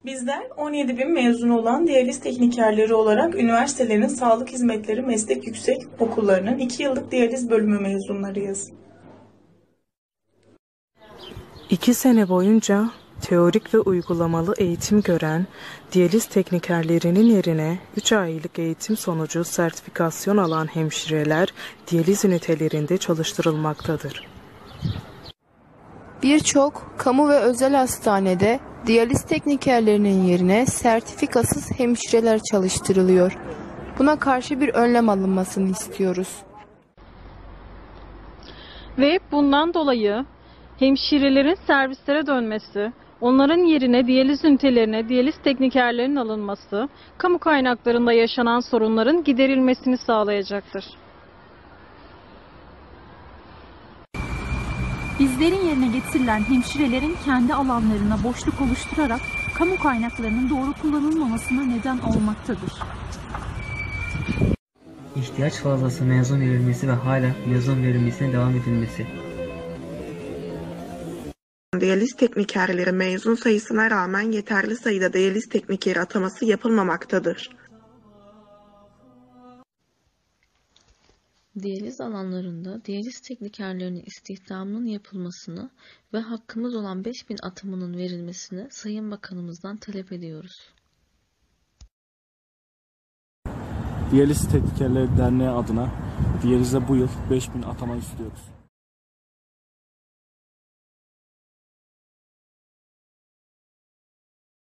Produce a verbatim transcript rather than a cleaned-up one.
Bizler on yedi bin mezun olan diyaliz teknikerleri olarak üniversitelerin sağlık hizmetleri meslek yüksek okullarının iki yıllık diyaliz bölümü mezunlarıyız. İki sene boyunca teorik ve uygulamalı eğitim gören diyaliz teknikerlerinin yerine üç aylık eğitim sonucu sertifikasyon alan hemşireler diyaliz ünitelerinde çalıştırılmaktadır. Birçok kamu ve özel hastanede diyaliz teknikerlerinin yerine sertifikasız hemşireler çalıştırılıyor. Buna karşı bir önlem alınmasını istiyoruz. Ve bundan dolayı hemşirelerin servislere dönmesi, onların yerine diyaliz ünitelerine diyaliz teknikerlerinin alınması, kamu kaynaklarında yaşanan sorunların giderilmesini sağlayacaktır. Bizlerin yerine getirilen hemşirelerin kendi alanlarına boşluk oluşturarak kamu kaynaklarının doğru kullanılmamasına neden olmaktadır. İhtiyaç fazlası mezun verilmesi ve hala mezun verilmesine devam edilmesi. Diyaliz teknikerleri mezun sayısına rağmen yeterli sayıda diyaliz teknikeri ataması yapılmamaktadır. Diyaliz alanlarında diyaliz teknikerlerinin istihdamının yapılmasını ve hakkımız olan beş bin atımının verilmesini Sayın Bakanımızdan talep ediyoruz. Diyaliz Teknikerleri Derneği adına diyalize bu yıl beş bin atama istiyoruz.